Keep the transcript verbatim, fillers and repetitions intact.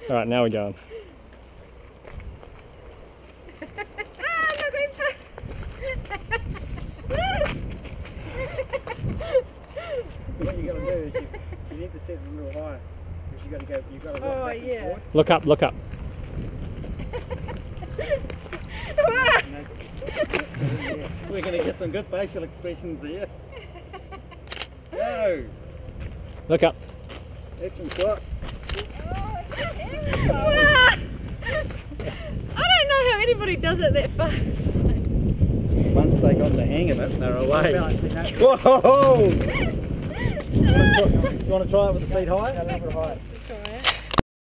Alright, now we're going. What you got to do is you, you need to set it a little higher because you got to go. You got to Oh yeah. Forward. Look up, look up. We're going to get some good facial expressions here. Go. Look up. Action shot. I don't know how anybody does it that fast. Once they got the hang of it, they're away. Whoa! You want to try it with the feet high? A little bit higher.